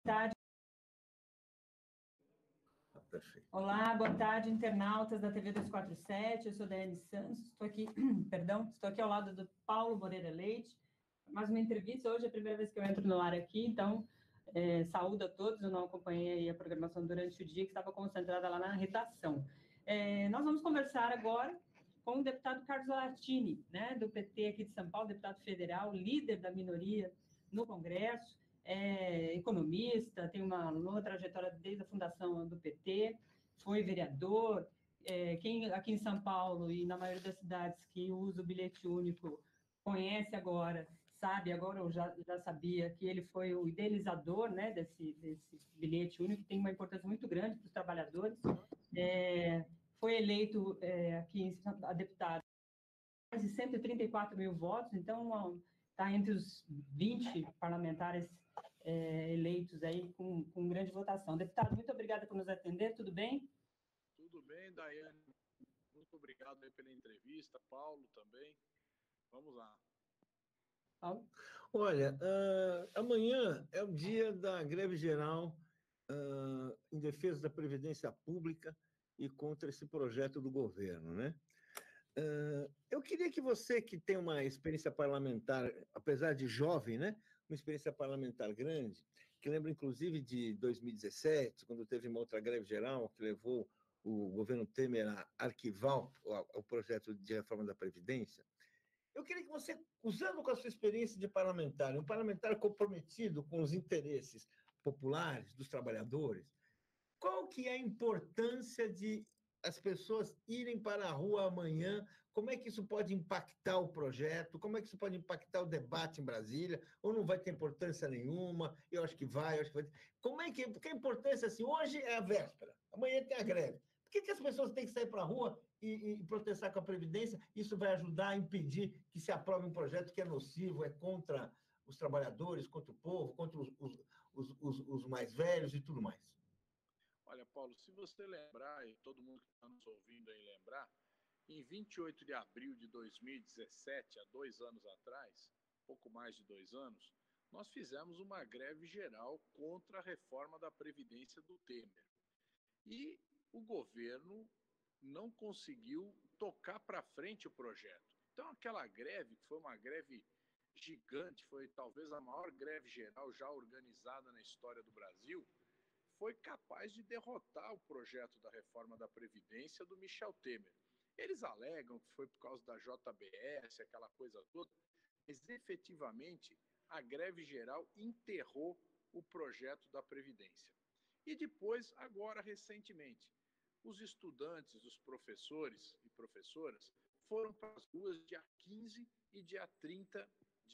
tarde. Perfeito. Olá, boa tarde, internautas da TV 247, eu sou Daiane Santos, estou aqui, estou aqui ao lado do Paulo Moreira Leite, mais uma entrevista, hoje é a primeira vez que eu entro no ar aqui, então, saúdo a todos, eu não acompanhei a programação durante o dia, que estava concentrada lá na redação. Nós vamos conversar agora com o deputado Carlos Latini, né, do PT aqui de São Paulo, deputado federal, líder da minoria no Congresso, economista, tem uma longa trajetória desde a fundação do PT, foi vereador. Quem aqui em São Paulo e na maioria das cidades que usa o bilhete único conhece agora, sabe, agora eu já sabia que ele foi o idealizador, né, desse bilhete único, que tem uma importância muito grande para os trabalhadores. Foi eleito aqui a deputado mais de 134 mil votos, então está entre os 20 parlamentares eleitos aí com grande votação. Deputado, muito obrigada por nos atender, tudo bem? Tudo bem, Daiane. Muito obrigado aí pela entrevista, Paulo também. Vamos lá. Paulo? Olha, amanhã é o dia da greve geral em defesa da Previdência Pública e contra esse projeto do governo, né? Eu queria que você, que tem uma experiência parlamentar, apesar de jovem, né, uma experiência parlamentar grande, que lembra inclusive de 2017, quando teve uma outra greve geral que levou o governo Temer a arquivar o projeto de reforma da Previdência, eu queria que você, usando com a sua experiência de parlamentar, um parlamentar comprometido com os interesses populares, dos trabalhadores, qual que é a importância de as pessoas irem para a rua amanhã? Como é que isso pode impactar o projeto? Como é que isso pode impactar o debate em Brasília? Ou não vai ter importância nenhuma? Eu acho que vai, eu acho que vai. Porque a importância, assim, hoje é a véspera, amanhã tem a greve. Por que as pessoas têm que sair para a rua e protestar com a Previdência? Isso vai ajudar a impedir que se aprove um projeto que é nocivo, é contra os trabalhadores, contra o povo, contra os mais velhos e tudo mais. Olha, Paulo, se você lembrar, e todo mundo que está nos ouvindo aí lembrar, em 28 de abril de 2017, há 2 anos atrás, pouco mais de 2 anos, nós fizemos uma greve geral contra a reforma da Previdência do Temer. E o governo não conseguiu tocar para frente o projeto. Então, aquela greve, que foi uma greve gigante, foi talvez a maior greve geral já organizada na história do Brasil, foi capaz de derrotar o projeto da reforma da Previdência do Michel Temer. Eles alegam que foi por causa da JBS, aquela coisa toda, mas efetivamente a greve geral enterrou o projeto da Previdência. E depois, agora recentemente, os estudantes, os professores e professoras foram para as ruas dia 15 e dia 30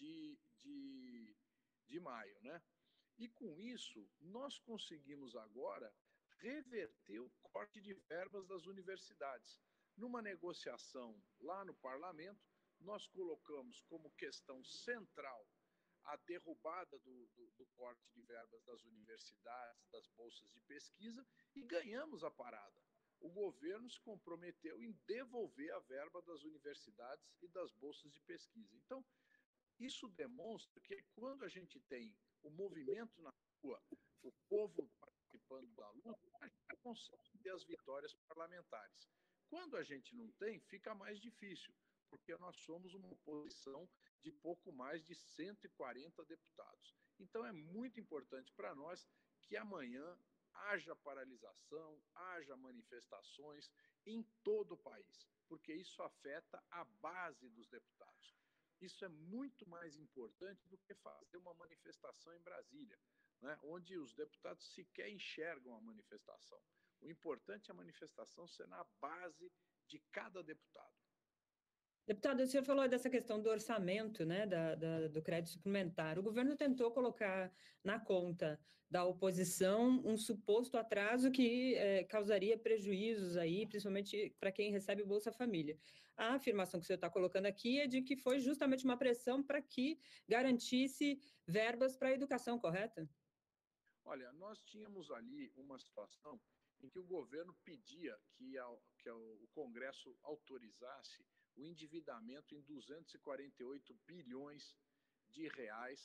de maio, né? E com isso, nós conseguimos agora reverter o corte de verbas das universidades. Numa negociação lá no parlamento, nós colocamos como questão central a derrubada do corte de verbas das universidades, das bolsas de pesquisa, e ganhamos a parada. O governo se comprometeu em devolver a verba das universidades e das bolsas de pesquisa. Então, isso demonstra que quando a gente tem o movimento na rua, o povo participando da luta, a gente consegue ter as vitórias parlamentares. Quando a gente não tem, fica mais difícil, porque nós somos uma oposição de pouco mais de 140 deputados. Então é muito importante para nós que amanhã haja paralisação, haja manifestações em todo o país, porque isso afeta a base dos deputados. Isso é muito mais importante do que fazer uma manifestação em Brasília, né, onde os deputados sequer enxergam a manifestação. O importante é a manifestação ser na base de cada deputado. Deputado, o senhor falou dessa questão do orçamento, né, do crédito suplementar. O governo tentou colocar na conta da oposição um suposto atraso que causaria prejuízos aí, principalmente para quem recebe o Bolsa Família. A afirmação que o senhor está colocando aqui é de que foi justamente uma pressão para que garantisse verbas para a educação, correta? Olha, nós tínhamos ali uma situação em que o governo pedia que o Congresso autorizasse o endividamento em 248 bilhões de reais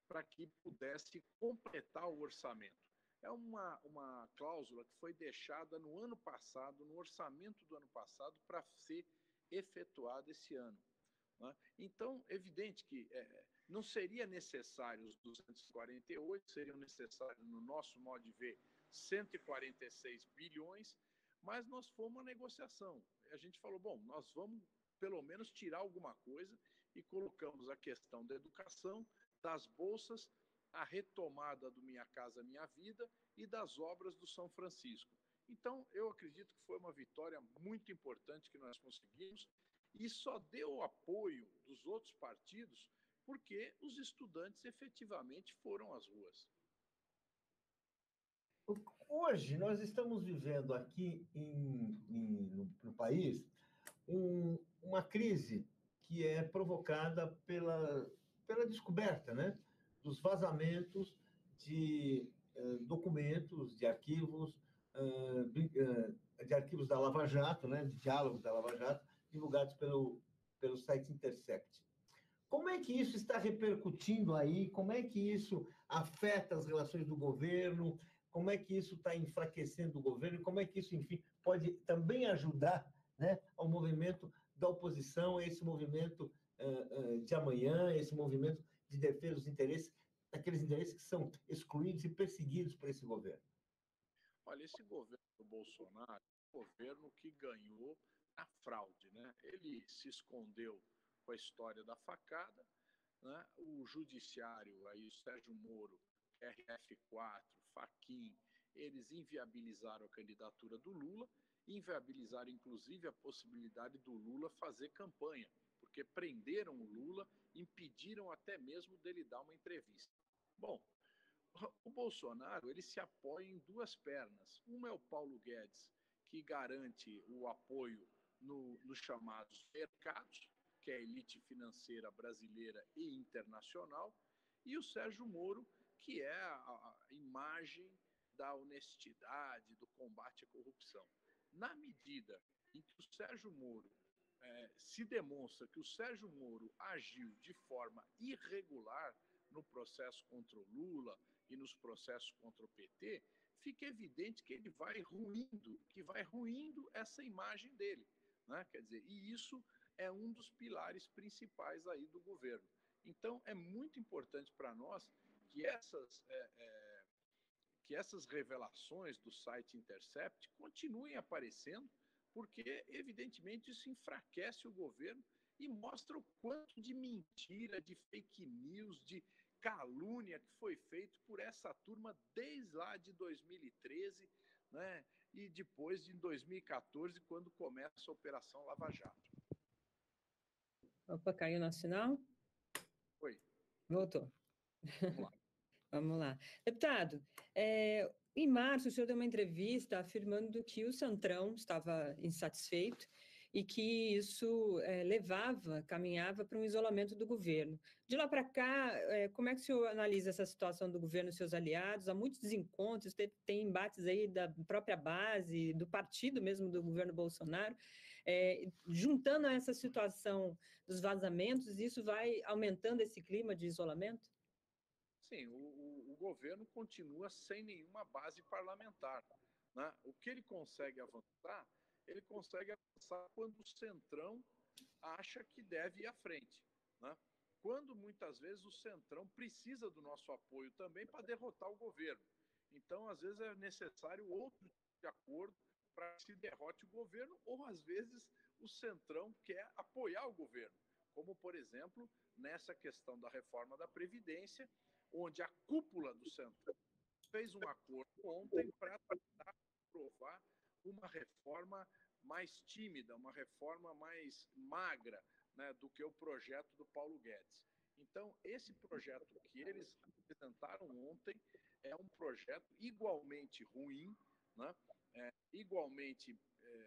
para que pudesse completar o orçamento. É uma cláusula que foi deixada no ano passado, no orçamento do ano passado, para ser efetuada esse ano. Né? Então, evidente que não seria necessário os 248, seriam necessários, no nosso modo de ver, 146 bilhões, mas nós fomos uma negociação. A gente falou, bom, nós vamos pelo menos tirar alguma coisa e colocamos a questão da educação, das bolsas, a retomada do Minha Casa Minha Vida e das obras do São Francisco. Então, eu acredito que foi uma vitória muito importante que nós conseguimos e só deu apoio dos outros partidos porque os estudantes efetivamente foram às ruas. Hoje, nós estamos vivendo aqui no país uma crise que é provocada pela descoberta, né, dos vazamentos de documentos, de arquivos da Lava Jato, né, de diálogos da Lava Jato, divulgados pelo site Intercept. Como é que isso está repercutindo aí? Como é que isso afeta as relações do governo? Como é que isso está enfraquecendo o governo? Como é que isso, enfim, pode também ajudar, né, ao movimento da oposição, esse movimento de amanhã, esse movimento de defesa dos interesses, daqueles interesses que são excluídos e perseguidos por esse governo? Olha, esse governo do Bolsonaro é um governo que ganhou a fraude, né? Ele se escondeu com a história da facada, né? O judiciário, aí o Sérgio Moro, RF4, Fachin, eles inviabilizaram a candidatura do Lula, inviabilizaram inclusive a possibilidade do Lula fazer campanha, porque prenderam o Lula, impediram até mesmo dele dar uma entrevista. Bom, o Bolsonaro, ele se apoia em duas pernas. Uma é o Paulo Guedes, que garante o apoio nos chamados mercados, que é a elite financeira brasileira e internacional, e o Sérgio Moro, que é a imagem da honestidade, do combate à corrupção. Na medida em que o Sérgio Moro se demonstra que o Sérgio Moro agiu de forma irregular no processo contra o Lula e nos processos contra o PT, fica evidente que ele vai ruindo essa imagem dele, né? Quer dizer, e isso é um dos pilares principais aí do governo. Então, é muito importante para nós que essas revelações do site Intercept continuem aparecendo, porque, evidentemente, isso enfraquece o governo e mostra o quanto de mentira, de fake news, de calúnia que foi feito por essa turma desde lá de 2013, né? E depois de 2014, quando começa a Operação Lava Jato. Opa, caiu no sinal? Oi. Voltou. Vamos lá. Vamos lá. Deputado, em março o senhor deu uma entrevista afirmando que o Centrão estava insatisfeito e que isso caminhava para um isolamento do governo. De lá para cá, como é que o senhor analisa essa situação do governo e seus aliados? Há muitos desencontros, tem embates aí da própria base, do partido mesmo do governo Bolsonaro. Juntando a essa situação dos vazamentos, isso vai aumentando esse clima de isolamento? Sim, o governo continua sem nenhuma base parlamentar, né? O que ele consegue avançar quando o Centrão acha que deve ir à frente, né? Quando muitas vezes o Centrão precisa do nosso apoio também para derrotar o governo. Então, às vezes é necessário outro tipo de acordo para que se derrote o governo, ou às vezes o Centrão quer apoiar o governo, como, por exemplo, nessa questão da reforma da Previdência, onde a cúpula do Centrão fez um acordo ontem para tentar aprovar uma reforma mais tímida, uma reforma mais magra, né, do que o projeto do Paulo Guedes. Então, esse projeto que eles apresentaram ontem é um projeto igualmente ruim, né, igualmente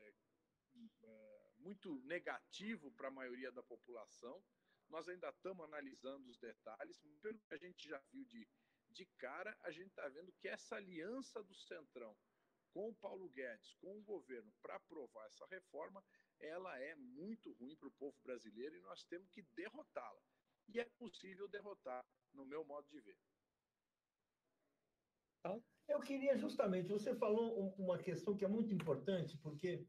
muito negativo para a maioria da população. Nós ainda estamos analisando os detalhes, pelo que a gente já viu de cara, a gente está vendo que essa aliança do Centrão com o Paulo Guedes, com o governo, para aprovar essa reforma, ela é muito ruim para o povo brasileiro e nós temos que derrotá-la. e é possível derrotar, no meu modo de ver. Eu queria justamente, você falou uma questão que é muito importante, porque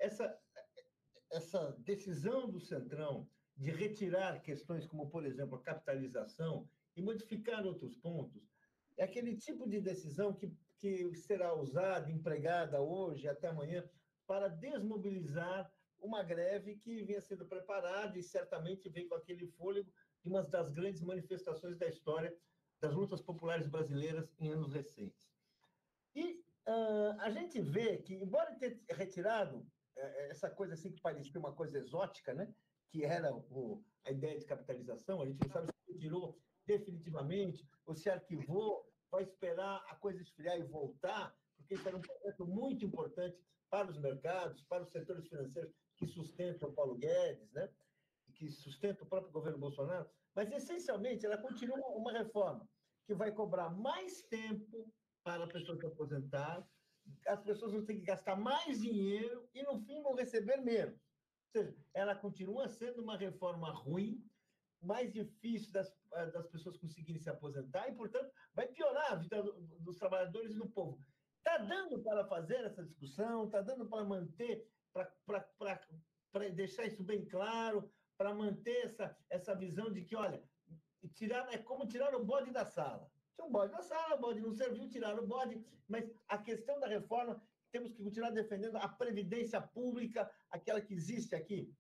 essa decisão do Centrão de retirar questões como, por exemplo, a capitalização e modificar outros pontos, é aquele tipo de decisão que será usada, empregada hoje até amanhã, para desmobilizar uma greve que vinha sendo preparada e certamente veio com aquele fôlego de uma das grandes manifestações da história das lutas populares brasileiras em anos recentes. E a gente vê que, embora ter retirado essa coisa assim que parecia uma coisa exótica, né? Que era a ideia de capitalização, a gente não sabe se retirou definitivamente ou se arquivou, vai esperar a coisa esfriar e voltar, porque isso era um projeto muito importante para os mercados, para os setores financeiros que sustentam o Paulo Guedes, né? Que sustentam o próprio governo Bolsonaro, mas, essencialmente, ela continua uma reforma que vai cobrar mais tempo para a pessoa se aposentar, as pessoas vão ter que gastar mais dinheiro e, no fim, vão receber menos. Ou seja, ela continua sendo uma reforma ruim, mais difícil das pessoas conseguirem se aposentar e, portanto, vai piorar a vida dos trabalhadores e do povo. Está dando para fazer essa discussão, está dando para manter, para deixar isso bem claro, para manter essa visão de que, olha, é como tirar o bode da sala. Tinha um bode na sala, o bode não serviu, tiraram o bode, mas a questão da reforma, temos que continuar defendendo a previdência pública, aquela que existe aqui.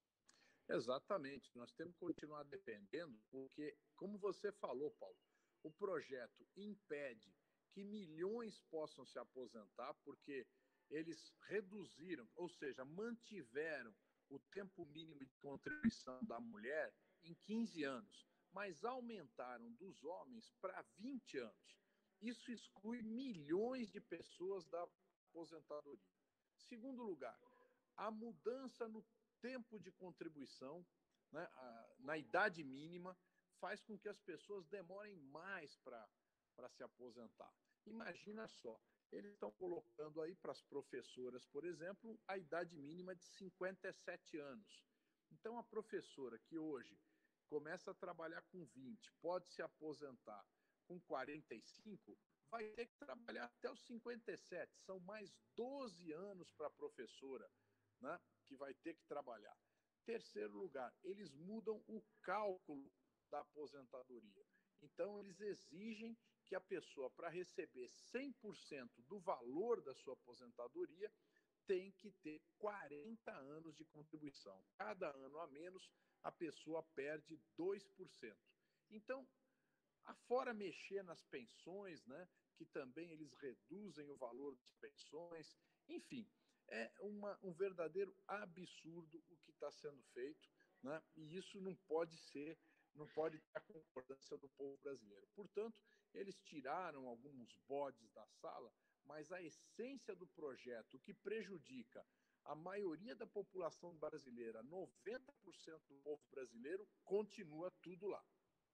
Exatamente, nós temos que continuar defendendo, porque, como você falou, Paulo, o projeto impede que milhões possam se aposentar, porque eles reduziram, ou seja, mantiveram o tempo mínimo de contribuição da mulher em 15 anos, mas aumentaram dos homens para 20 anos. Isso exclui milhões de pessoas da aposentadoria. Segundo lugar, a mudança no tempo de contribuição, né, na idade mínima, faz com que as pessoas demorem mais para se aposentar. Imagina só, eles estão colocando aí para as professoras, por exemplo, a idade mínima de 57 anos. Então, a professora que hoje começa a trabalhar com 20, pode se aposentar com 45, vai ter que trabalhar até os 57. São mais 12 anos para a professora, né, que vai ter que trabalhar. Terceiro lugar, eles mudam o cálculo da aposentadoria. Então, eles exigem que a pessoa, para receber 100% do valor da sua aposentadoria, tem que ter 40 anos de contribuição. Cada ano a menos, a pessoa perde 2%. Então, afora mexer nas pensões, né, que também eles reduzem o valor das pensões, enfim, é um verdadeiro absurdo o que está sendo feito, né, e isso não pode ter a concordância do povo brasileiro. Portanto, eles tiraram alguns bodes da sala, mas a essência do projeto, que prejudica a maioria da população brasileira, 90% do povo brasileiro, continua tudo lá.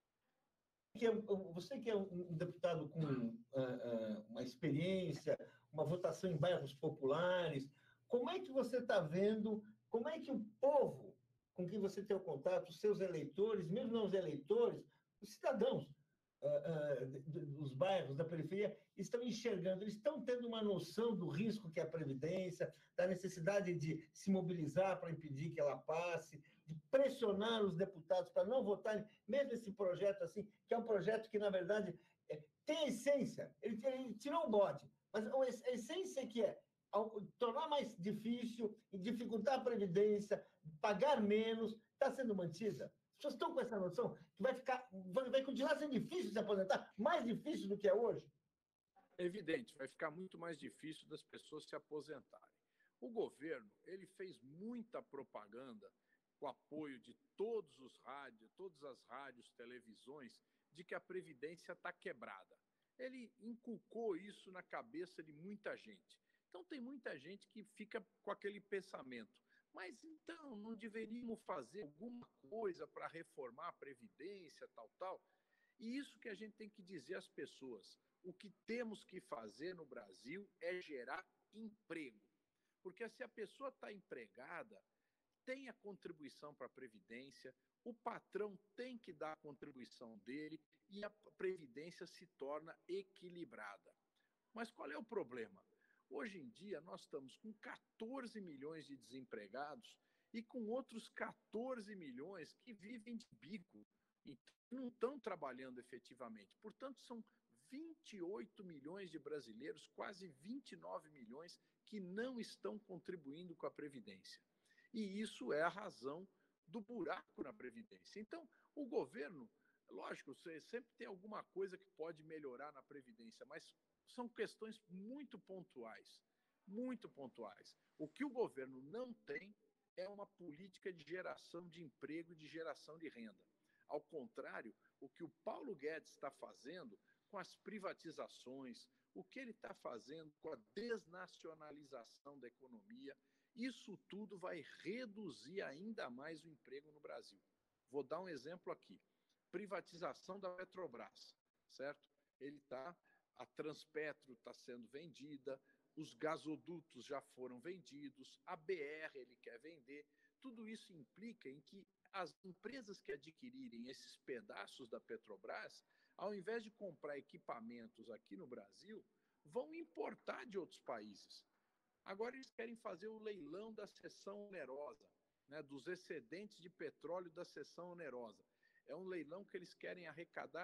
Você que é um deputado com uma experiência, uma votação em bairros populares, como é que você está vendo, como é que o povo com quem você tem o contato, os seus eleitores, mesmo não os eleitores, os cidadãos dos bairros, da periferia, estão enxergando, eles estão tendo uma noção do risco que é a Previdência, da necessidade de se mobilizar para impedir que ela passe, de pressionar os deputados para não votarem, mesmo esse projeto assim, que é um projeto que, na verdade, tem a essência, ele tirou o bode, mas a essência que é tornar mais difícil e dificultar a Previdência, pagar menos, está sendo mantida. As pessoas estão com essa noção que vai continuar sendo difícil se aposentar, mais difícil do que é hoje? É evidente, vai ficar muito mais difícil das pessoas se aposentarem. O governo, ele fez muita propaganda com apoio de todas as rádios, televisões, de que a Previdência está quebrada. Ele inculcou isso na cabeça de muita gente. Então, tem muita gente que fica com aquele pensamento, mas então não deveríamos fazer alguma coisa para reformar a Previdência, tal. E isso que a gente tem que dizer às pessoas. O que temos que fazer no Brasil é gerar emprego. Porque se a pessoa está empregada, tem a contribuição para a Previdência, o patrão tem que dar a contribuição dele e a previdência se torna equilibrada. Mas qual é o problema? Hoje em dia, nós estamos com 14 milhões de desempregados e com outros 14 milhões que vivem de bico e não estão trabalhando efetivamente. Portanto, são 28 milhões de brasileiros, quase 29 milhões, que não estão contribuindo com a Previdência. E isso é a razão do buraco na Previdência. Então, o governo, lógico, sempre tem alguma coisa que pode melhorar na Previdência, mas são questões muito pontuais, muito pontuais. O que o governo não tem é uma política de geração de emprego e de geração de renda. Ao contrário, o que o Paulo Guedes está fazendo com as privatizações, o que ele está fazendo com a desnacionalização da economia, isso tudo vai reduzir ainda mais o emprego no Brasil. Vou dar um exemplo aqui. Privatização da Petrobras, certo? A Transpetro está sendo vendida, os gasodutos já foram vendidos, a BR ele quer vender. Tudo isso implica em que as empresas que adquirirem esses pedaços da Petrobras, ao invés de comprar equipamentos aqui no Brasil, vão importar de outros países. Agora eles querem fazer o leilão da seção onerosa, né, dos excedentes de petróleo da seção onerosa. É um leilão que eles querem arrecadar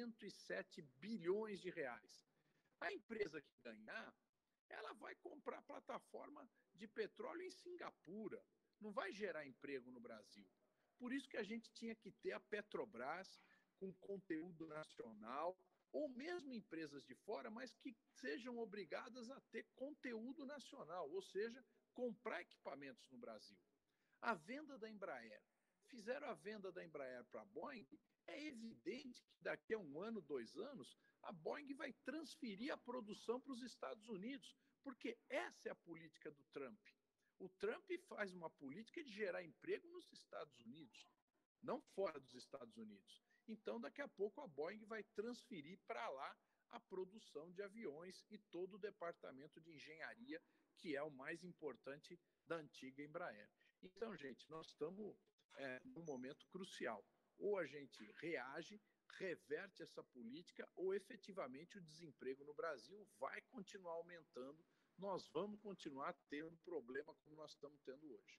107 bilhões de reais. A empresa que ganhar, ela vai comprar plataforma de petróleo em Singapura, não vai gerar emprego no Brasil. Por isso que a gente tinha que ter a Petrobras com conteúdo nacional, ou mesmo empresas de fora, mas que sejam obrigadas a ter conteúdo nacional, ou seja, comprar equipamentos no Brasil. A venda da Embraer. Fizeram a venda da Embraer para a Boeing, é evidente que daqui a 1 ano, 2 anos, a Boeing vai transferir a produção para os Estados Unidos, porque essa é a política do Trump. O Trump faz uma política de gerar emprego nos Estados Unidos, não fora dos Estados Unidos. Então, daqui a pouco, a Boeing vai transferir para lá a produção de aviões e todo o departamento de engenharia, que é o mais importante da antiga Embraer. Então, gente, nós estamos num momento crucial. Ou a gente reage, reverte essa política, ou efetivamente o desemprego no Brasil vai continuar aumentando. Nós vamos continuar tendo problema como nós estamos tendo hoje.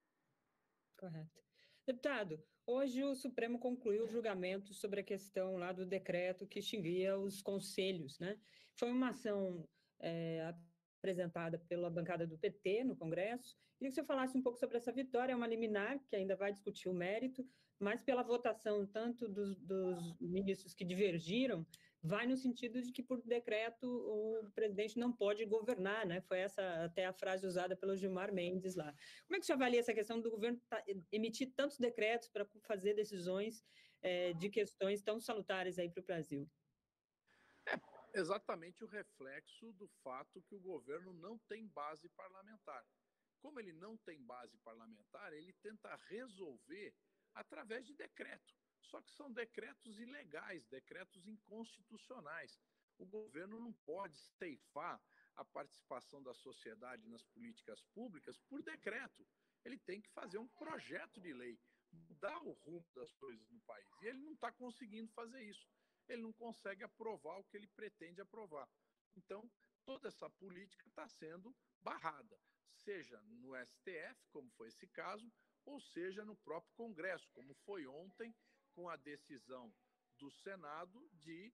Correto. Deputado, hoje o Supremo concluiu o julgamento sobre a questão lá do decreto que extinguia os conselhos, né? Foi uma ação apresentada pela bancada do PT no Congresso. Queria que você falasse um pouco sobre essa vitória, é uma liminar que ainda vai discutir o mérito, mas pela votação tanto dos ministros que divergiram, vai no sentido de que, por decreto, o presidente não pode governar, né? Foi essa até a frase usada pelo Gilmar Mendes lá. Como é que você avalia essa questão do governo emitir tantos decretos para fazer decisões de questões tão salutares aí para o Brasil? Exatamente o reflexo do fato que o governo não tem base parlamentar. Como ele não tem base parlamentar, ele tenta resolver através de decreto. Só que são decretos ilegais, decretos inconstitucionais. O governo não pode ceifar a participação da sociedade nas políticas públicas por decreto. Ele tem que fazer um projeto de lei, mudar o rumo das coisas no país. E ele não está conseguindo fazer isso. Ele não consegue aprovar o que ele pretende aprovar. Então, toda essa política está sendo barrada, seja no STF, como foi esse caso, ou seja no próprio Congresso, como foi ontem, com a decisão do Senado de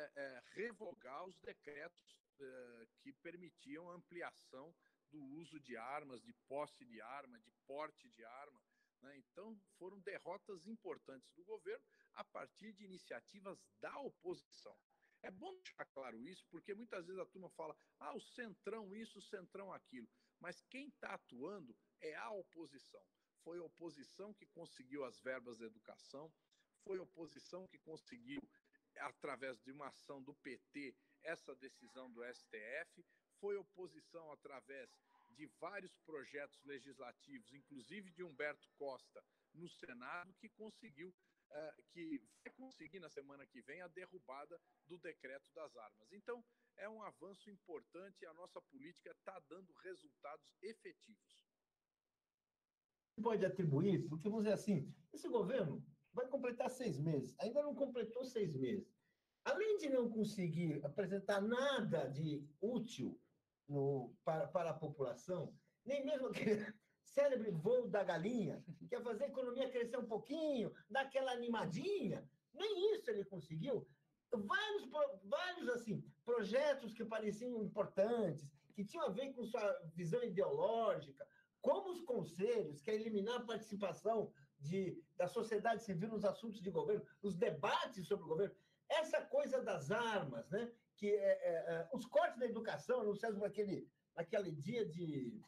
revogar os decretos que permitiam a ampliação do uso de armas, de posse de arma, de porte de arma. Né? Então, foram derrotas importantes do governo a partir de iniciativas da oposição. É bom deixar claro isso, porque muitas vezes a turma fala, o centrão isso, o centrão aquilo. Mas quem está atuando é a oposição. Foi a oposição que conseguiu as verbas da educação, foi a oposição que conseguiu, através de uma ação do PT, essa decisão do STF, foi a oposição através de vários projetos legislativos, inclusive de Humberto Costa, no Senado, que conseguiu, que vai conseguir na semana que vem a derrubada do decreto das armas. Então, é um avanço importante e a nossa política está dando resultados efetivos. pode atribuir, porque vamos dizer assim, esse governo vai completar 6 meses, ainda não completou 6 meses. Além de não conseguir apresentar nada de útil para a população, nem mesmo aquele célebre voo da galinha, que é fazer a economia crescer um pouquinho, dar aquela animadinha, nem isso ele conseguiu. Vários assim, projetos que pareciam importantes, que tinham a ver com sua visão ideológica, como os conselhos, que é eliminar a participação da sociedade civil nos assuntos de governo, nos debates sobre o governo, essa coisa das armas, né? Que os cortes da educação, não sei naquele dia de...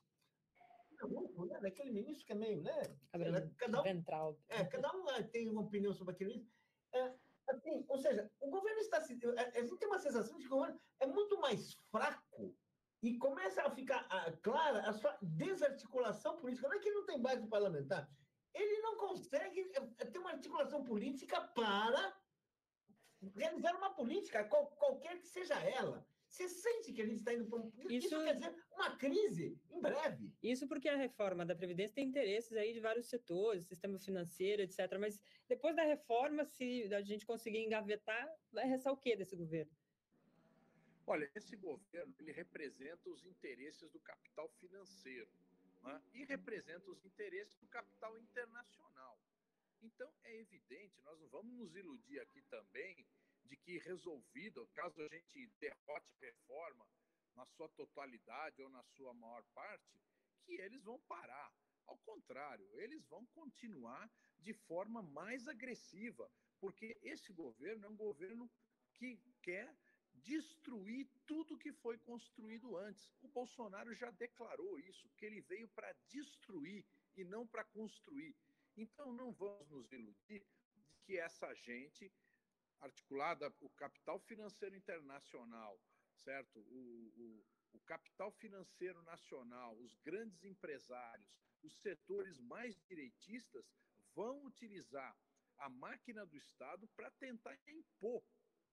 Né? Naquele ministro que é meio, né? Cada um tem uma opinião sobre aquele ministro. Assim, ou seja, o governo está... A gente tem uma sensação de que o governo é muito mais fraco e começa a ficar clara a sua desarticulação política. Não é que ele não tem base parlamentar, ele não consegue ter uma articulação política para realizar uma política, qualquer que seja ela. Você sente que a gente está indo para isso quer dizer uma crise em breve. Isso porque a reforma da Previdência tem interesses aí de vários setores, sistema financeiro, etc. Mas depois da reforma, se a gente conseguir engavetar, vai restar o quê desse governo? Olha, esse governo ele representa os interesses do capital financeiro, né? E representa os interesses do capital internacional. Então, é evidente, nós não vamos nos iludir aqui também de que resolvido, caso a gente derrote a reforma na sua totalidade ou na sua maior parte, que eles vão parar. Ao contrário, eles vão continuar de forma mais agressiva, porque esse governo é um governo que quer destruir tudo que foi construído antes. O Bolsonaro já declarou isso, que ele veio para destruir e não para construir. Então, não vamos nos iludir de que essa gente, articulada, o capital financeiro internacional, certo? O capital financeiro nacional, os grandes empresários, os setores mais direitistas, vão utilizar a máquina do Estado para tentar impor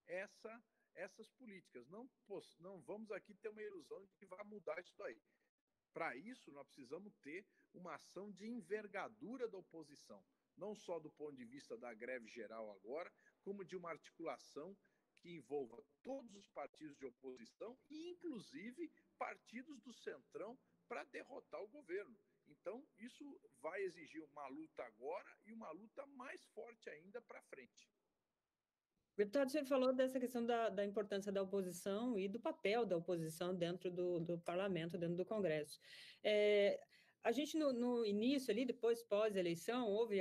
essas políticas. Não vamos aqui ter uma ilusão de que vai mudar isso daí. Para isso, nós precisamos ter uma ação de envergadura da oposição, não só do ponto de vista da greve geral agora, como de uma articulação que envolva todos os partidos de oposição e, inclusive, partidos do Centrão para derrotar o governo. Então, isso vai exigir uma luta agora e uma luta mais forte ainda para frente. Deputado, você falou dessa questão da importância da oposição e do papel da oposição dentro do parlamento, dentro do Congresso. A gente, no início ali, depois pós-eleição, houve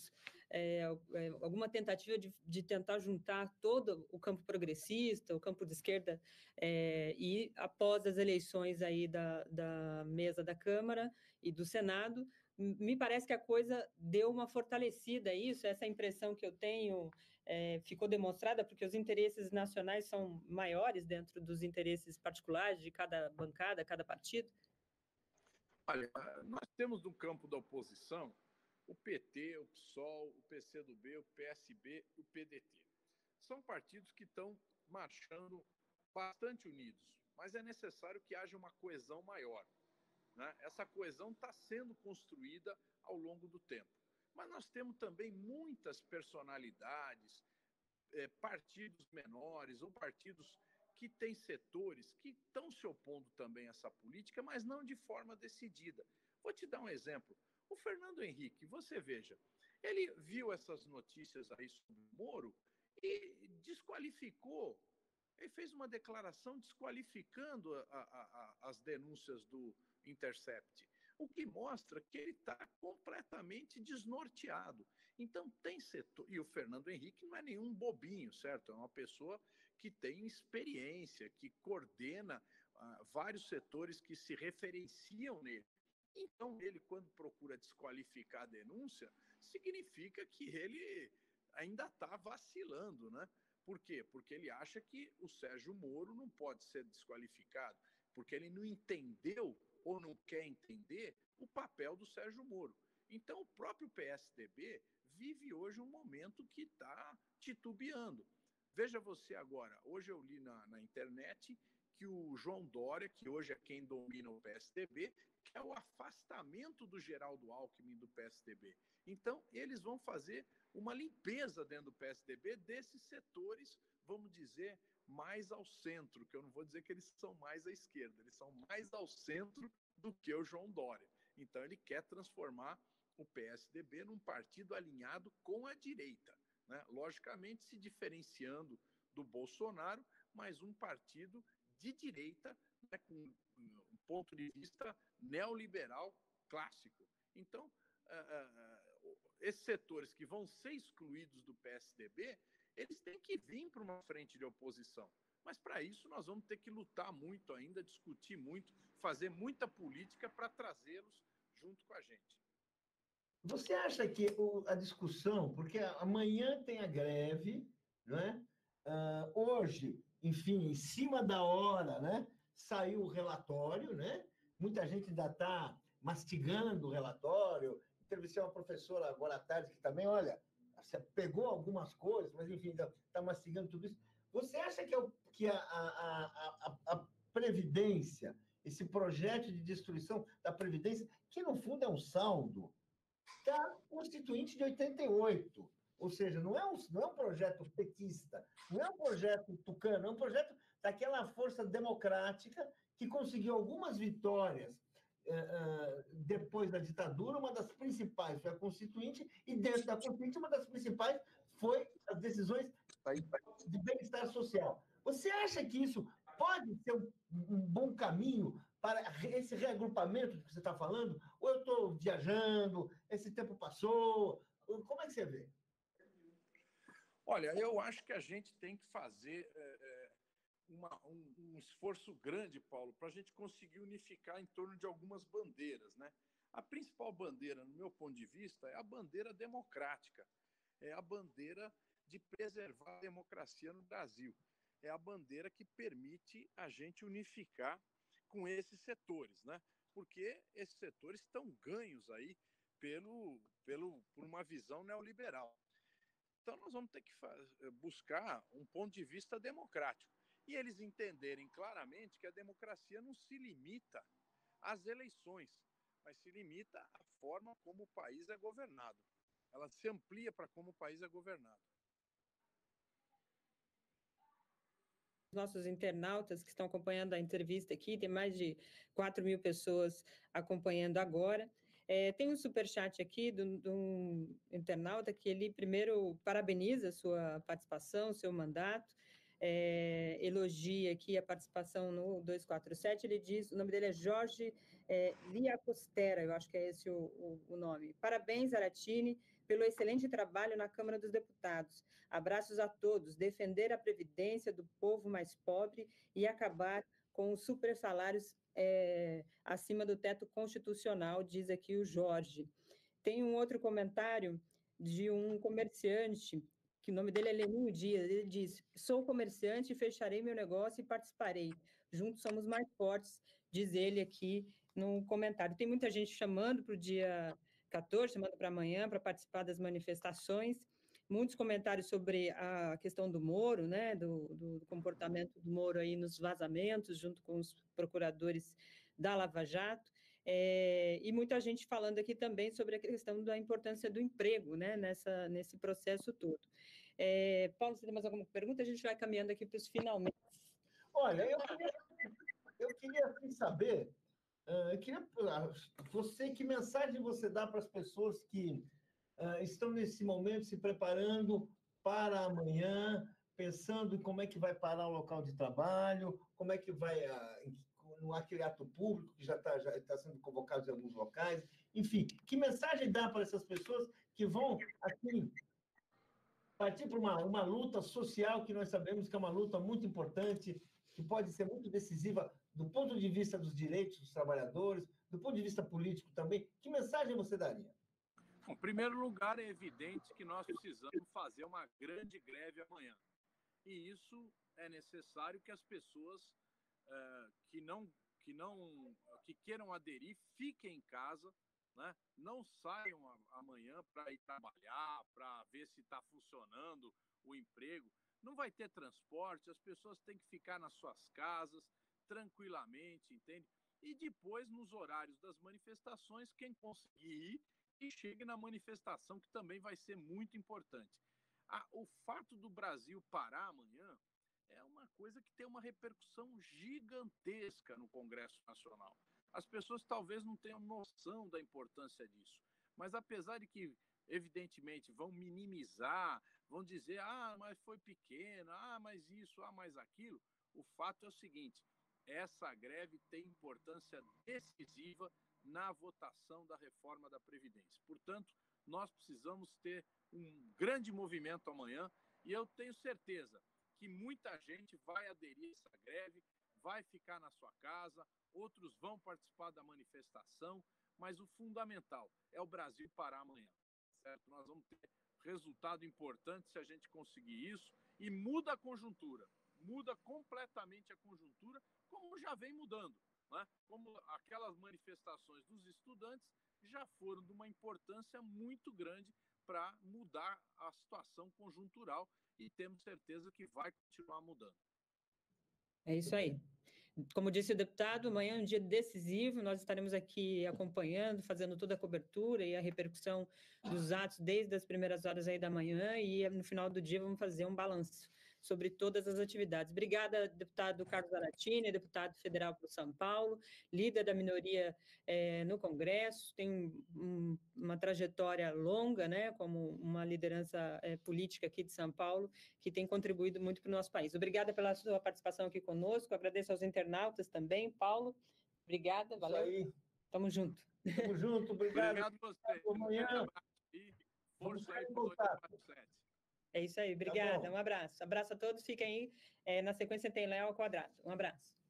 alguma tentativa de tentar juntar todo o campo progressista, o campo de esquerda, e após as eleições aí da mesa da Câmara e do Senado, me parece que a coisa deu uma fortalecida isso, essa impressão que eu tenho ficou demonstrada, porque os interesses nacionais são maiores dentro dos interesses particulares de cada bancada, cada partido? Olha, nós temos no campo da oposição o PT, o PSOL, o PCdoB, o PSB e o PDT. São partidos que estão marchando bastante unidos, mas é necessário que haja uma coesão maior, né? Essa coesão está sendo construída ao longo do tempo. Mas nós temos também muitas personalidades, partidos menores ou partidos que têm setores que estão se opondo também a essa política, mas não de forma decidida. Vou te dar um exemplo. O Fernando Henrique, você veja, ele viu essas notícias aí sobre o Moro e desqualificou, ele fez uma declaração desqualificando as denúncias do Intercept, o que mostra que ele está completamente desnorteado. Então, tem setor... E o Fernando Henrique não é nenhum bobinho, certo? É uma pessoa que tem experiência, que coordena vários setores que se referenciam nele. Então, ele, quando procura desqualificar a denúncia, significa que ele ainda está vacilando, né? Por quê? Porque ele acha que o Sérgio Moro não pode ser desqualificado, porque ele não entendeu ou não quer entender o papel do Sérgio Moro. Então, o próprio PSDB vive hoje um momento que está titubeando. Veja você agora, hoje eu li na internet que o João Dória, que hoje é quem domina o PSDB, quer o afastamento do Geraldo Alckmin do PSDB. Então, eles vão fazer uma limpeza dentro do PSDB desses setores, vamos dizer, mais ao centro, que eu não vou dizer que eles são mais à esquerda, eles são mais ao centro do que o João Dória. Então, ele quer transformar o PSDB num partido alinhado com a direita, né? Logicamente, se diferenciando do Bolsonaro, mas um partido de direita, né, com um ponto de vista neoliberal clássico. Então, esses setores que vão ser excluídos do PSDB, eles têm que vir para uma frente de oposição. Mas, para isso, nós vamos ter que lutar muito ainda, discutir muito, fazer muita política para trazê-los junto com a gente. Você acha que a discussão, porque amanhã tem a greve, não é? Hoje, enfim, em cima da hora, né, saiu o relatório, né? Muita gente ainda está mastigando o relatório. Entrevistei uma professora agora à tarde que também, olha, você pegou algumas coisas, mas enfim, está mastigando tudo isso. Você acha que a Previdência, esse projeto de destruição da Previdência, que no fundo é um saldo da Constituinte de 88, ou seja, não é um projeto petista, não é um projeto tucano, é um projeto daquela força democrática que conseguiu algumas vitórias depois da ditadura. Uma das principais foi a Constituinte, e dentro da Constituinte, uma das principais foi as decisões de bem-estar social. Você acha que isso pode ser um bom caminho para esse reagrupamento que você está falando? Ou eu estou viajando, esse tempo passou? Como é que você vê? Olha, eu acho que a gente tem que fazer um esforço grande, Paulo, para a gente conseguir unificar em torno de algumas bandeiras, né? A principal bandeira, no meu ponto de vista, é a bandeira democrática, é a bandeira de preservar a democracia no Brasil, é a bandeira que permite a gente unificar com esses setores, né? Porque esses setores estão ganhos aí por uma visão neoliberal. Então, nós vamos ter que buscar um ponto de vista democrático. E eles entenderem claramente que a democracia não se limita às eleições, mas se limita à forma como o país é governado. Ela se amplia para como o país é governado. Nossos internautas que estão acompanhando a entrevista aqui, tem mais de 4.000 pessoas acompanhando agora. Tem um superchat aqui de um internauta que ele primeiro parabeniza a sua participação, o seu mandato, elogia aqui a participação no 247, ele diz, o nome dele é Jorge Liacostera, eu acho que é esse o nome. Parabéns, Aratini, pelo excelente trabalho na Câmara dos Deputados. Abraços a todos. Defender a previdência do povo mais pobre e acabar com os supersalários acima do teto constitucional, diz aqui o Jorge. Tem um outro comentário de um comerciante, que o nome dele é Leninho Dias. Ele diz, sou comerciante, fecharei meu negócio e participarei. Juntos somos mais fortes, diz ele aqui no comentário. Tem muita gente chamando para o dia 14, chamando para amanhã, para participar das manifestações. Muitos comentários sobre a questão do Moro, né, do comportamento do Moro aí nos vazamentos, junto com os procuradores da Lava Jato, e muita gente falando aqui também sobre a questão da importância do emprego, né, nesse processo todo. Paulo, você tem mais alguma pergunta? A gente vai caminhando aqui para os finalmente. Olha, eu queria assim, saber, que mensagem você dá para as pessoas que estão nesse momento se preparando para amanhã, pensando em como é que vai parar o local de trabalho, como é que vai no aquele ato público que já está sendo convocado em alguns locais. Enfim, que mensagem dá para essas pessoas que vão, assim, partir para uma luta social que nós sabemos que é uma luta muito importante, que pode ser muito decisiva do ponto de vista dos direitos dos trabalhadores, do ponto de vista político também? Que mensagem você daria? Bom, em primeiro lugar, é evidente que nós precisamos fazer uma grande greve amanhã. E isso é necessário que as pessoas que queiram aderir fiquem em casa, né? Não saiam amanhã para ir trabalhar, para ver se está funcionando o emprego. Não vai ter transporte, as pessoas têm que ficar nas suas casas, tranquilamente, entende? E depois, nos horários das manifestações, quem conseguir ir, que chegue na manifestação, que também vai ser muito importante. O fato do Brasil parar amanhã é uma coisa que tem uma repercussão gigantesca no Congresso Nacional. As pessoas talvez não tenham noção da importância disso, mas apesar de que, evidentemente, vão minimizar, vão dizer, mas foi pequena, mas isso, mais aquilo, o fato é o seguinte, essa greve tem importância decisiva na votação da reforma da Previdência. Portanto, nós precisamos ter um grande movimento amanhã e eu tenho certeza que muita gente vai aderir a essa greve, vai ficar na sua casa, outros vão participar da manifestação, mas o fundamental é o Brasil parar amanhã, certo? Nós vamos ter resultado importante se a gente conseguir isso e muda a conjuntura, muda completamente a conjuntura, como já vem mudando, né? Como aquelas manifestações dos estudantes já foram de uma importância muito grande para mudar a situação conjuntural e temos certeza que vai continuar mudando. É isso aí. Como disse o deputado, amanhã é um dia decisivo, nós estaremos aqui acompanhando, fazendo toda a cobertura e a repercussão dos atos desde as primeiras horas aí da manhã e no final do dia vamos fazer um balanço sobre todas as atividades. Obrigada, deputado Carlos Zaratini, deputado federal por São Paulo, líder da minoria no Congresso, tem uma trajetória longa, né, como uma liderança política aqui de São Paulo, que tem contribuído muito para o nosso país. Obrigada pela sua participação aqui conosco, agradeço aos internautas também, Paulo, obrigada, valeu. Isso aí. Tamo junto. Tamo junto, obrigado. Obrigado a você. Amanhã. E força aí pro 847. É isso aí, obrigada, Tá bom. um abraço. Abraço a todos, fiquem aí, na sequência tem Léo ao quadrado. Um abraço.